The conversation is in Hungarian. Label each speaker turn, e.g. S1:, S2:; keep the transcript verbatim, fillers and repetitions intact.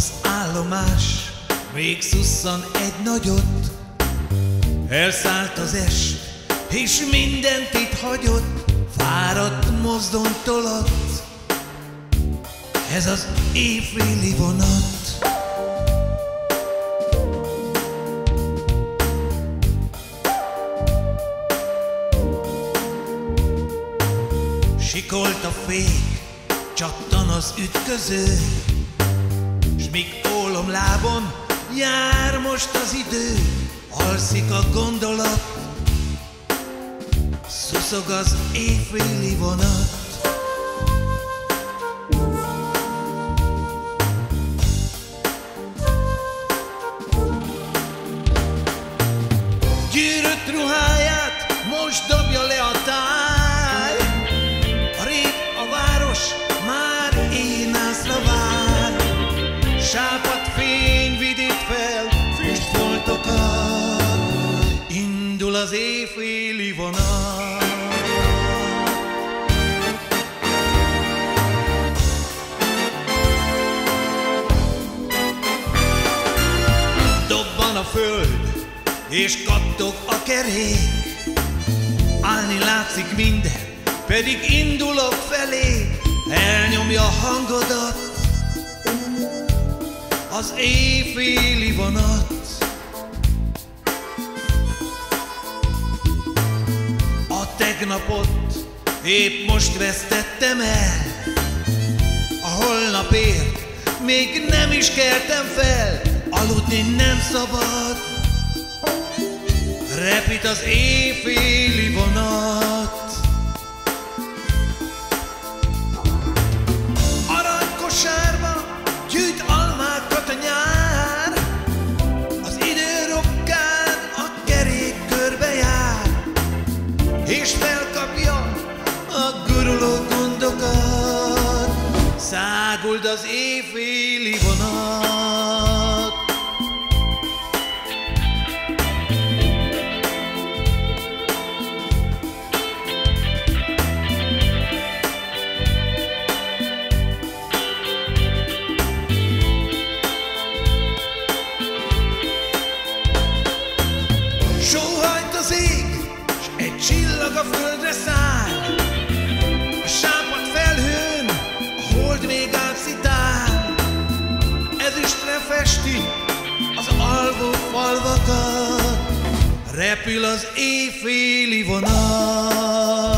S1: Az állomás még szusszan egy nagyot, elszállt az est, és mindent itt hagyott, fáradt mozdony toladt, ez az éjféli vonat. Sikolt a fék, csattan az ütköző, s míg ólomlábon jár most az idő, alszik a gondolat, szuszog az éjféli vonat. Gyűrött ruháját most dobja le a táj, a rég, a város már énászra vár, sápadt fény vidít fel friss foltokat, indul az éjféli vonat. Dobban a föld, és kattog a kerék, állni látszik minden, pedig indulok felé, elnyomja a hangodat az éjféli vonat. A tegnapot épp most vesztettem el, a holnapért még nem is keltem fel, aludni nem szabad, repít az éjféli vonat. Aranykosárba gyűjt almákat a nyár, az idő rokkán a kerék körbe jár, és felkapja a guruló gondokat, száguld az éjféli vonat. Sóhajt az ég, s egy csillag a földre száll, a sápadt felhőn a hold még átszitál, ezüstre festi az alvó falvakat, repül az éjféli vonat.